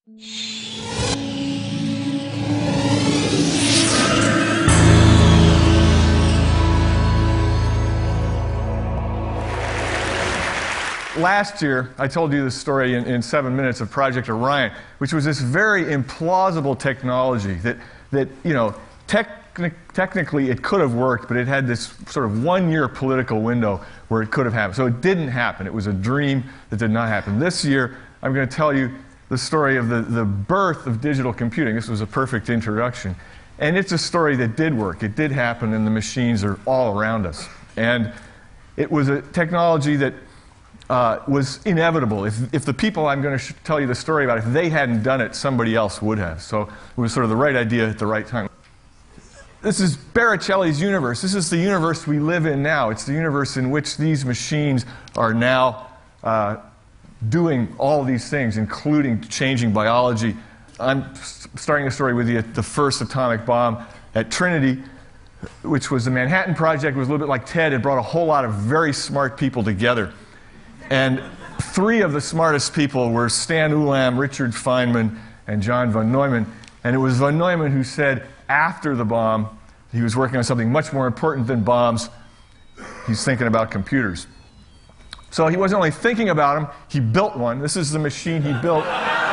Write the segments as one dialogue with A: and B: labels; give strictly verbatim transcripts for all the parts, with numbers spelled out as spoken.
A: Last year, I told you this story in, in seven minutes of Project Orion, which was this very implausible technology that, that you know, techni technically it could have worked, but it had this sort of one-year political window where it could have happened. So it didn't happen. It was a dream that did not happen. This year, I'm going to tell you the story of the, the birth of digital computing. This was a perfect introduction. And it's a story that did work. It did happen, and the machines are all around us. And it was a technology that Uh, was inevitable. If, if the people I'm going to tell you the story about, if they hadn't done it, somebody else would have. So it was sort of the right idea at the right time. This is Barricelli's universe. This is the universe we live in now. It's the universe in which these machines are now uh, doing all these things, including changing biology. I'm starting the story with you at the first atomic bomb at Trinity, which was the Manhattan Project. It was a little bit like TED. It brought a whole lot of very smart people together. And three of the smartest people were Stan Ulam, Richard Feynman, and John von Neumann. And it was von Neumann who said, after the bomb, he was working on something much more important than bombs. He's thinking about computers. So he wasn't only thinking about them, he built one. This is the machine he built.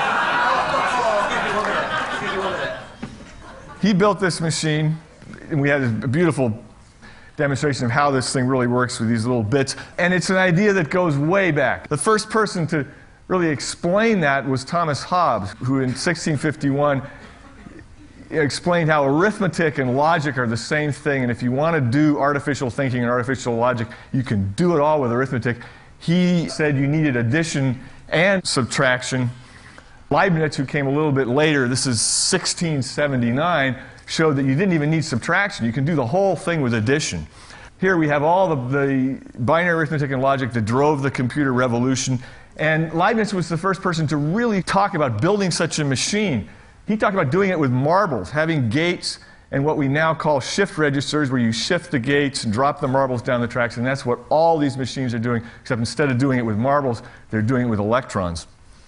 A: He built this machine, and we had a beautiful demonstration of how this thing really works with these little bits. And it's an idea that goes way back. The first person to really explain that was Thomas Hobbes, who in sixteen fifty-one explained how arithmetic and logic are the same thing, and if you want to do artificial thinking and artificial logic, you can do it all with arithmetic. He said you needed addition and subtraction. Leibniz, who came a little bit later, this is sixteen seventy-nine, showed that you didn't even need subtraction. You can do the whole thing with addition. Here we have all the, the binary arithmetic and logic that drove the computer revolution. And Leibniz was the first person to really talk about building such a machine. He talked about doing it with marbles, having gates and what we now call shift registers, where you shift the gates and drop the marbles down the tracks. And that's what all these machines are doing, except instead of doing it with marbles, they're doing it with electrons.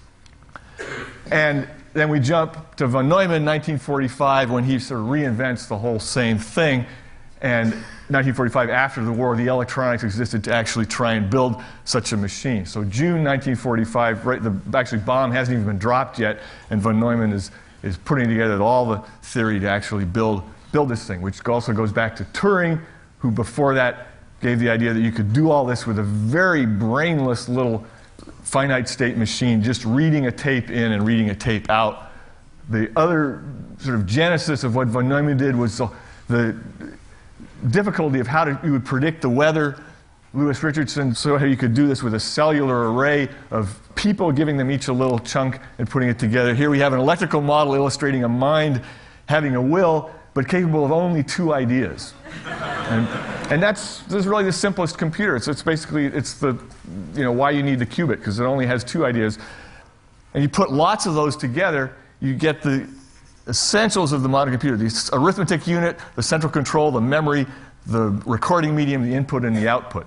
A: And then we jump to von Neumann, nineteen forty-five, when he sort of reinvents the whole same thing. And nineteen forty-five, after the war, the electronics existed to actually try and build such a machine. So June nineteen forty-five, right, the actually bomb hasn't even been dropped yet, and von Neumann is, is putting together all the theory to actually build, build this thing, which also goes back to Turing, who before that gave the idea that you could do all this with a very brainless little finite state machine, just reading a tape in and reading a tape out. The other sort of genesis of what von Neumann did was the, the difficulty of how to, you would predict the weather. Louis Richardson saw how you could do this with a cellular array of people, giving them each a little chunk and putting it together. Here we have an electrical model illustrating a mind having a will, but capable of only two ideas. And, and that's this is really the simplest computer. It's, it's basically it's the you know why you need the qubit, because it only has two ideas. And you put lots of those together, you get the essentials of the modern computer: the arithmetic unit, the central control, the memory, the recording medium, the input and the output.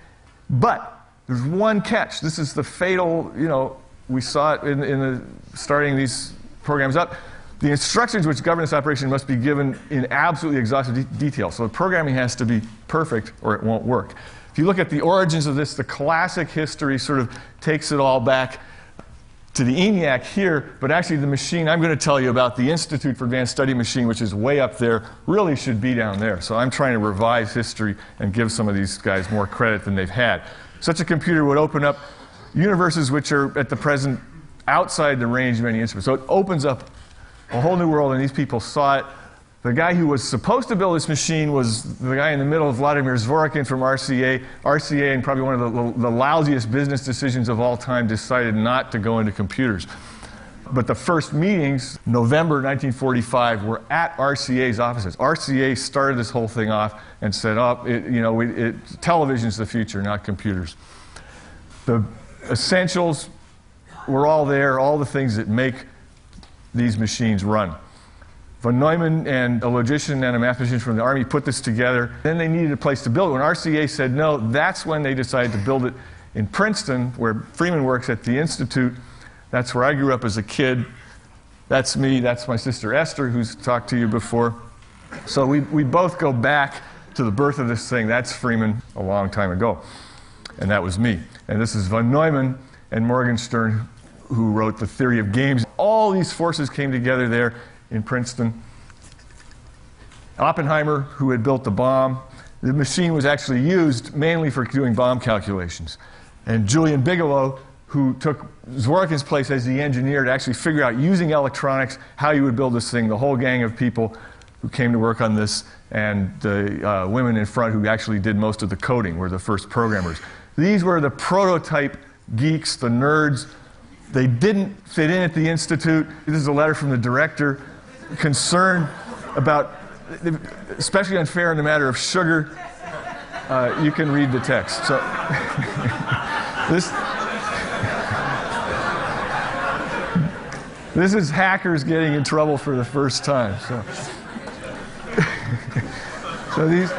A: But there's one catch. This is the fatal. You know, we saw it in, in the starting these programs up. The instructions which govern this operation must be given in absolutely exhaustive de detail. So the programming has to be perfect or it won't work. If you look at the origins of this, the classic history sort of takes it all back to the ENIAC here, but actually the machine I'm going to tell you about, the Institute for Advanced Study machine, which is way up there, really should be down there. So I'm trying to revise history and give some of these guys more credit than they've had. Such a computer would open up universes which are at the present outside the range of any instrument. So it opens up a whole new world, and these people saw it. The guy who was supposed to build this machine was the guy in the middle, Vladimir Zworykin from R C A. R C A, and probably one of the, the lousiest business decisions of all time, decided not to go into computers. But the first meetings, November nineteen forty-five, were at R C A's offices. R C A started this whole thing off and said, oh, it, you know, it, it, television's the future, not computers. The essentials were all there, all the things that make these machines run. Von Neumann and a logician and a mathematician from the Army put this together. Then they needed a place to build it. When R C A said no, that's when they decided to build it in Princeton, where Freeman works at the Institute. That's where I grew up as a kid. That's me, that's my sister Esther, who's talked to you before. So we, we both go back to the birth of this thing. That's Freeman a long time ago. And that was me. And this is von Neumann and Morgenstern, who wrote The Theory of Games. All these forces came together there in Princeton. Oppenheimer, who had built the bomb, the machine was actually used mainly for doing bomb calculations. And Julian Bigelow, who took Zworykin's place as the engineer to actually figure out, using electronics, how you would build this thing. The whole gang of people who came to work on this, and the uh, women in front who actually did most of the coding were the first programmers. These were the prototype geeks, the nerds. They didn't fit in at the Institute. This is a letter from the director, concerned about, especially unfair in the matter of sugar. Uh, you can read the text. So this, this is hackers getting in trouble for the first time. So, so these,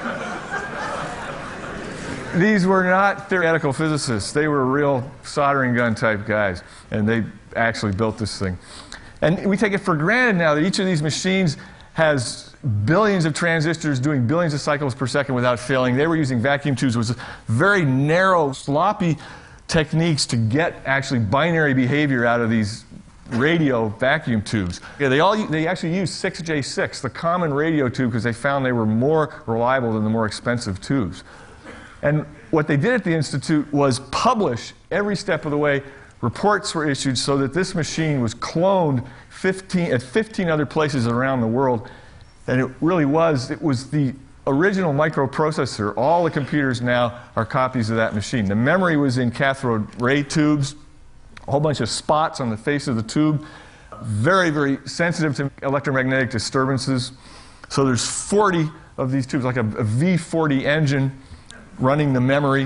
A: these were not theoretical physicists. They were real soldering gun type guys, and they actually built this thing. And we take it for granted now that each of these machines has billions of transistors doing billions of cycles per second without failing. They were using vacuum tubes, which was very narrow, sloppy techniques to get actually binary behavior out of these radio vacuum tubes. Yeah, they, all, they actually used six J six, the common radio tube, because they found they were more reliable than the more expensive tubes. And what they did at the Institute was publish every step of the way. Reports were issued so that this machine was cloned fifteen, at fifteen other places around the world. And it really was, it was the original microprocessor. All the computers now are copies of that machine. The memory was in cathode ray tubes, a whole bunch of spots on the face of the tube, very, very sensitive to electromagnetic disturbances. So there's forty of these tubes, like a, a V forty engine running the memory.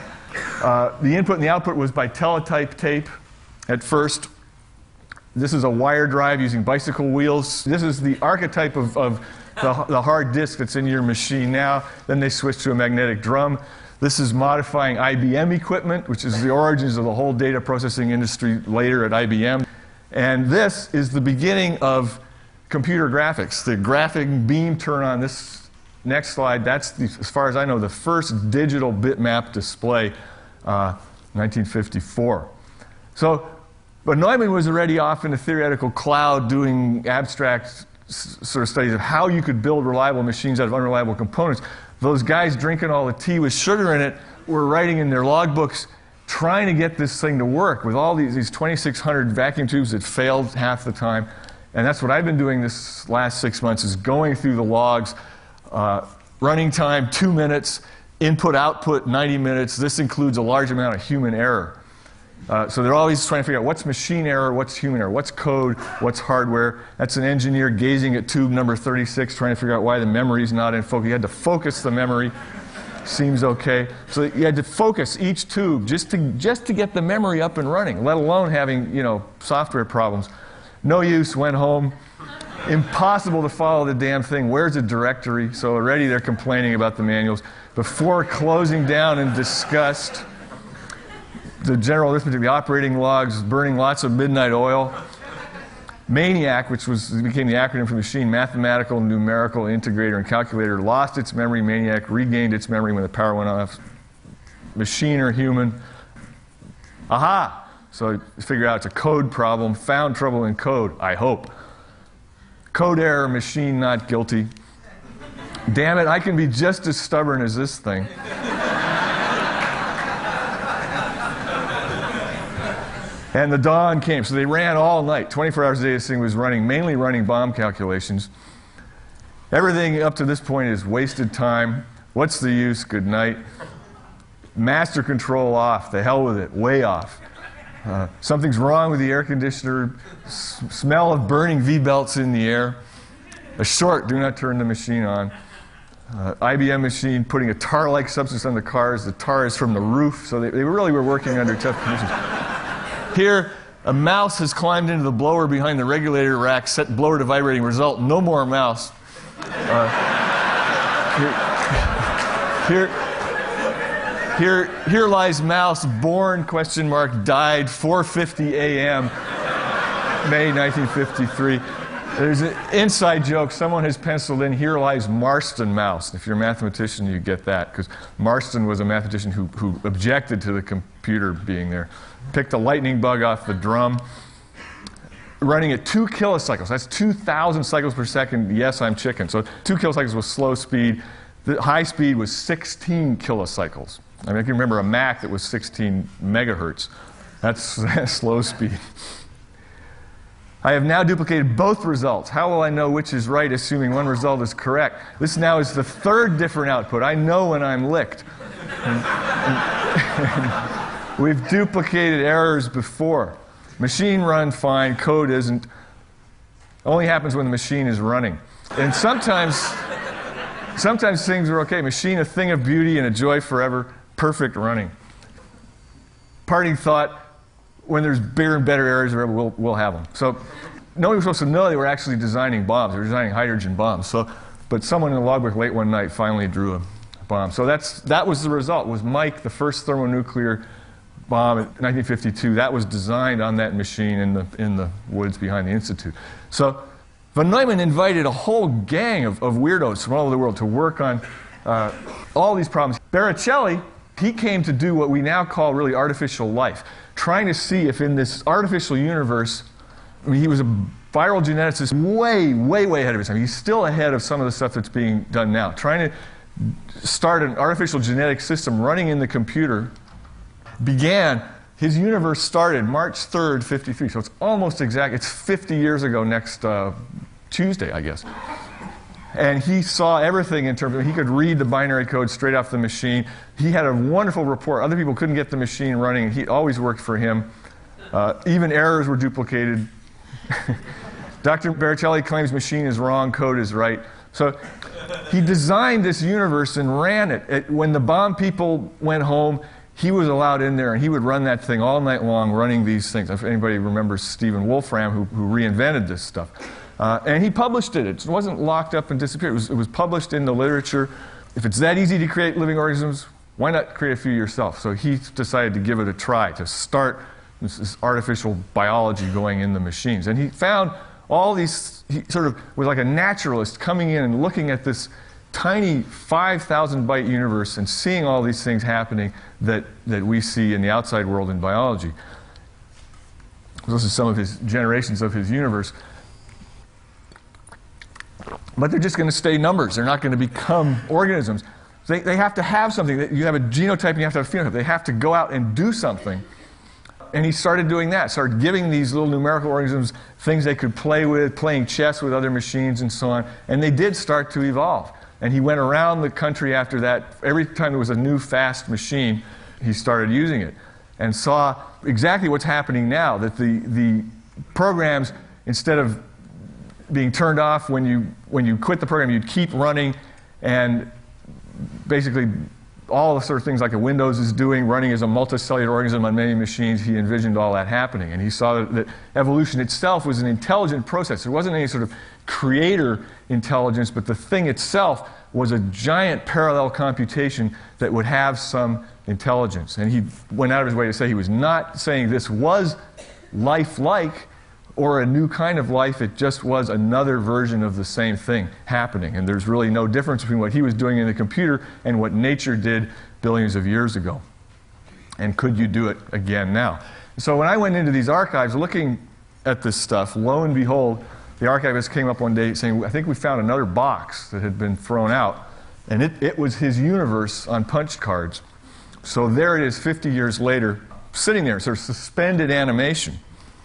A: Uh, the input and the output was by teletype tape at first. This is a wire drive using bicycle wheels. This is the archetype of, of the, the hard disk that's in your machine now. Then they switched to a magnetic drum. This is modifying I B M equipment, which is the origins of the whole data processing industry later at I B M. And this is the beginning of computer graphics. The graphic beam turn on this next slide, that's, the, as far as I know, the first digital bitmap display, uh, nineteen fifty-four. So, but Neumann was already off in the theoretical cloud doing abstract s sort of studies of how you could build reliable machines out of unreliable components. Those guys drinking all the tea with sugar in it were writing in their logbooks, trying to get this thing to work with all these, these twenty-six hundred vacuum tubes that failed half the time. And that's what I've been doing this last six months, is going through the logs. Uh, running time, two minutes. Input, output, ninety minutes. This includes a large amount of human error. Uh, so they're always trying to figure out what's machine error, what's human error, what's code, what's hardware. That's an engineer gazing at tube number thirty-six, trying to figure out why the memory's not in focus. You had to focus the memory. Seems okay. So you had to focus each tube just to, just to get the memory up and running, let alone having, you know, software problems. No use, went home. Impossible to follow the damn thing. Where's the directory? So already they're complaining about the manuals. Before closing down in disgust, the general arithmetic, the operating logs, burning lots of midnight oil. MANIAC, which was, became the acronym for machine, mathematical, numerical, integrator, and calculator, lost its memory. MANIAC regained its memory when the power went off. Machine or human? Aha! So figure out it's a code problem. Found trouble in code, I hope. Code error, machine not guilty. Damn it, I can be just as stubborn as this thing. And the dawn came. So they ran all night. twenty-four hours a day this thing was running, mainly running bomb calculations. Everything up to this point is wasted time. What's the use? Good night. Master control off. The hell with it. Way off. Uh, something's wrong with the air conditioner. S smell of burning V-belts in the air. A short, do not turn the machine on. Uh, I B M machine putting a tar-like substance on the cars. The tar is from the roof, so they, they really were working under tough conditions. Here, a mouse has climbed into the blower behind the regulator rack, set blower to vibrating. Result, no more mouse. Uh, here, here Here, here lies mouse, born, question mark, died, four fifty a m May nineteen fifty-three. There's an inside joke. Someone has penciled in, "Here lies Marston Mouse." If you're a mathematician, you get that, because Marston was a mathematician who, who objected to the computer being there. Picked a lightning bug off the drum, running at two kilocycles. That's two thousand cycles per second. Yes, I'm chicken. So two kilocycles was slow speed. The high speed was sixteen kilocycles. I mean, I can remember a Mac that was sixteen megahertz. That's, that's slow speed. I have now duplicated both results. How will I know which is right, assuming one result is correct? This now is the third different output. I know when I'm licked. And, and we've duplicated errors before. Machine run fine, code isn't. Only happens when the machine is running. And sometimes, sometimes things are okay. Machine, a thing of beauty and a joy forever, perfect running. Parting thought, when there's bigger and better errors, we'll, we'll have them. So nobody was supposed to know they were actually designing bombs. They were designing hydrogen bombs. So, but someone in the logbook late one night finally drew a bomb. So that's, that was the result, was Mike, the first thermonuclear bomb in nineteen fifty-two. That was designed on that machine in the, in the woods behind the Institute. So von Neumann invited a whole gang of, of weirdos from all over the world to work on uh, all these problems. Barricelli, he came to do what we now call really artificial life, trying to see if in this artificial universe, I mean, he was a viral geneticist way, way, way ahead of his time. He's still ahead of some of the stuff that's being done now. Trying to start an artificial genetic system running in the computer began, his universe started March third, fifty-three. So it's almost exact, it's fifty years ago next uh, Tuesday, I guess. And he saw everything in terms of, he could read the binary code straight off the machine. He had a wonderful report. Other people couldn't get the machine running. He always worked for him. Uh, even errors were duplicated. Doctor Barricelli claims machine is wrong, code is right. So he designed this universe and ran it. it. When the bomb people went home, he was allowed in there, and he would run that thing all night long, running these things. If anybody remembers Stephen Wolfram, who, who reinvented this stuff. Uh, and he published it. It wasn't locked up and disappeared. It was, it was published in the literature. If it's that easy to create living organisms, why not create a few yourself? So he decided to give it a try, to start this, this artificial biology going in the machines. And he found all these, he sort of was like a naturalist coming in and looking at this tiny five thousand byte universe and seeing all these things happening that, that we see in the outside world in biology. Those are some of his generations of his universe. But they're just going to stay numbers. They're not going to become organisms. They, they have to have something. You have a genotype and you have to have a phenotype. They have to go out and do something. And he started doing that, started giving these little numerical organisms things they could play with, playing chess with other machines and so on. And they did start to evolve. And he went around the country after that. Every time there was a new fast machine, he started using it and saw exactly what's happening now, that the, the programs, instead of being turned off when you, when you quit the program, you'd keep running, and basically all the sort of things like a Windows is doing, running as a multicellular organism on many machines, he envisioned all that happening. And he saw that, that evolution itself was an intelligent process. There wasn't any sort of creator intelligence, but the thing itself was a giant parallel computation that would have some intelligence. And he went out of his way to say he was not saying this was life-like, or a new kind of life. It just was another version of the same thing happening. And there's really no difference between what he was doing in the computer and what nature did billions of years ago. And could you do it again now? So when I went into these archives looking at this stuff, lo and behold, the archivist came up one day saying, I think we found another box that had been thrown out. And it, it was his universe on punch cards. So there it is fifty years later, sitting there, sort of suspended animation.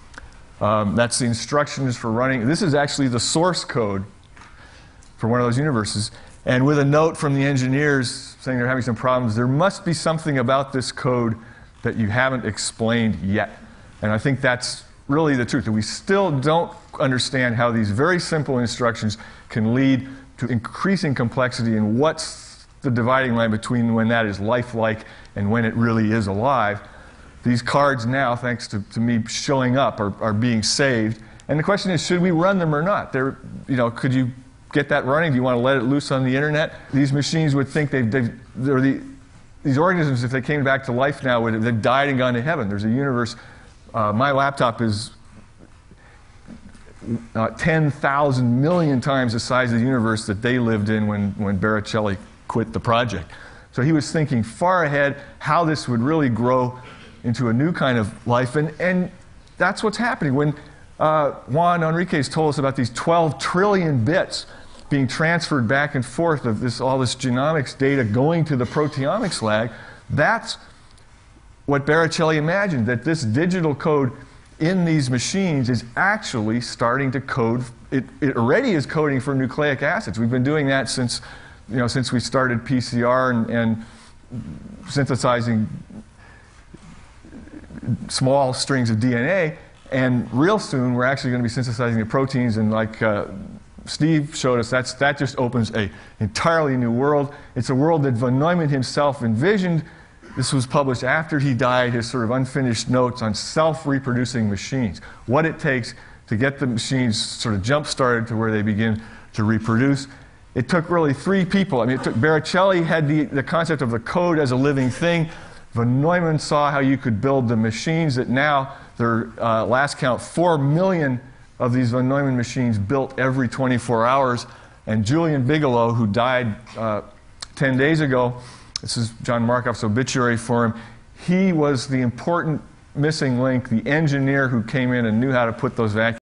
A: Um, that's the instructions for running. This is actually the source code for one of those universes. And with a note from the engineers saying they're having some problems, there must be something about this code that you haven't explained yet. And I think that's really the truth, that we still don't understand how these very simple instructions can lead to increasing complexity, and what's the dividing line between when that is lifelike and when it really is alive. These cards now, thanks to, to me showing up, are, are being saved. And the question is, should we run them or not? They're, you know, could you get that running? Do you want to let it loose on the internet? These machines would think they've, they've they're the, these organisms, if they came back to life now, would have, they've died and gone to heaven. There's a universe. Uh, my laptop is uh, ten thousand million times the size of the universe that they lived in when, when Barricelli quit the project. So he was thinking far ahead how this would really grow into a new kind of life. And, and that's what's happening. When uh, Juan Enriquez told us about these twelve trillion bits being transferred back and forth of this, all this genomics data going to the proteomics lab, that's what Barricelli imagined, that this digital code in these machines is actually starting to code. It, it already is coding for nucleic acids. We've been doing that since, you know, since we started P C R and, and synthesizing small strings of D N A. And real soon, we're actually going to be synthesizing the proteins. And like uh, Steve showed us, that's, that just opens an entirely new world. It's a world that von Neumann himself envisioned. This was published after he died, his sort of unfinished notes on self-reproducing machines. What it takes to get the machines sort of jump-started to where they begin to reproduce. It took really three people. I mean, it took, Barricelli had the, the concept of the code as a living thing. Von Neumann saw how you could build the machines that now, their uh, last count, four million of these von Neumann machines built every twenty-four hours. And Julian Bigelow, who died uh, ten days ago, this is John Markoff's obituary for him. He was the important missing link, the engineer who came in and knew how to put those vacuum